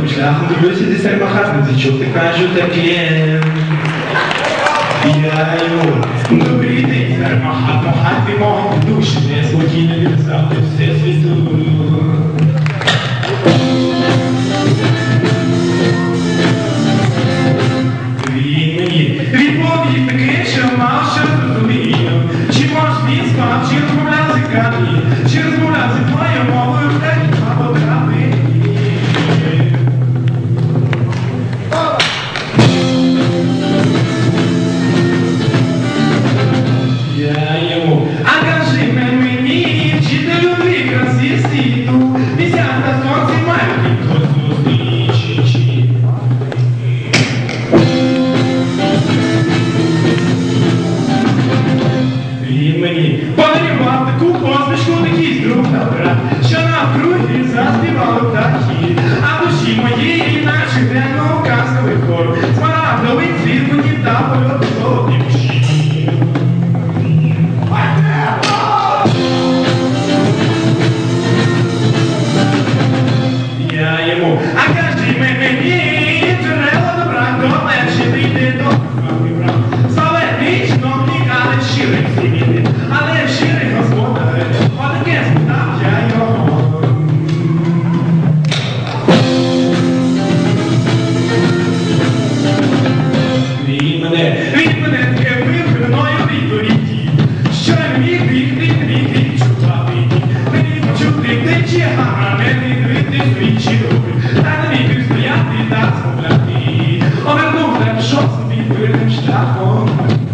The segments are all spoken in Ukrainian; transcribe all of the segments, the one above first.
schlafen, du wirst es selber machen, si ciò che faccio da client. Я ему добрый день, махать и махать души, не скотина леса, ты все святую. Відповідь таки, що мав що зрозумів. Чи можеш він спав, чи розмовляв з екрані, чи розмовляв зі твоєю мовою, так і або трави. Я йому, а кажи мені, чи ти любив красі світу, місяць та сонці мають ніхто зустрічі. Він мені подарував таку посмішку, такий друг добра, що навкруги заспівали птахи, а душі моєї, наче денного казковий хор, смарагдовий цвіт мені та польот золотий міші. Я йому, а кажи мені, джерела добра, до легше прийти до прав. Славетний чиновник, але щирий всі, але щирий господар, отаке спитав я його. Він мене таке випивною відповіді, що я міг бігти, чувати. Мені почути течі гара, мені дивити свічі руки, та не міг стояти та змовляти. Овернув та пішов собі твердим шляхом.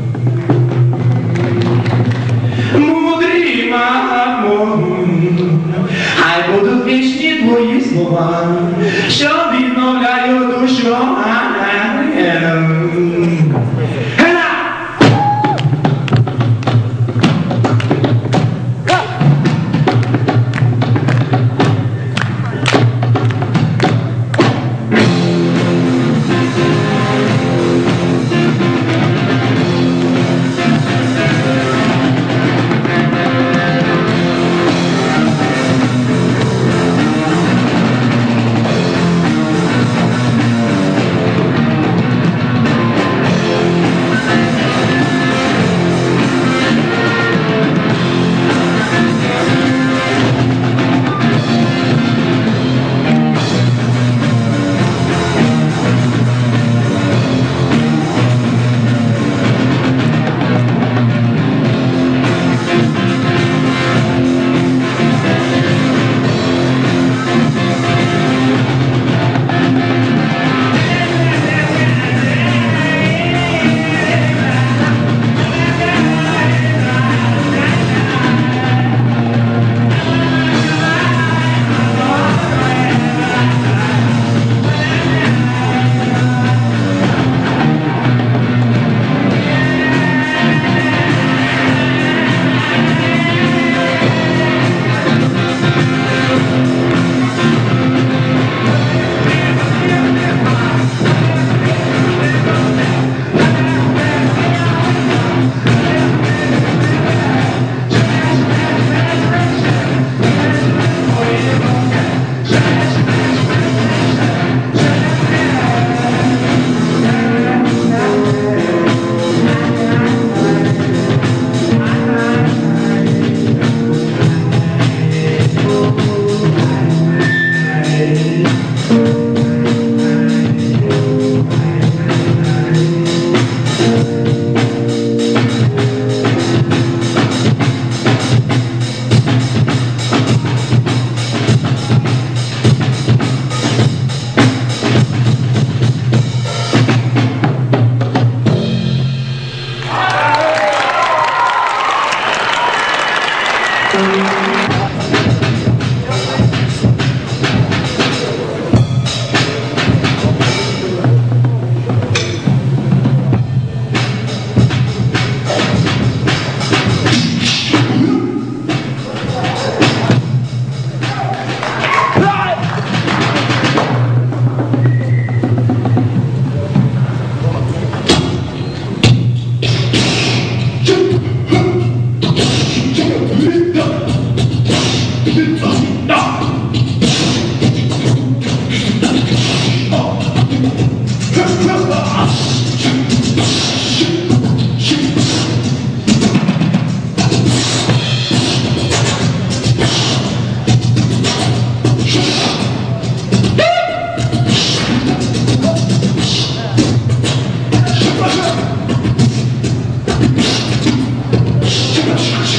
Мудрий мамо, хай будуть вічні твої слова, що відновляють душу.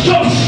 Що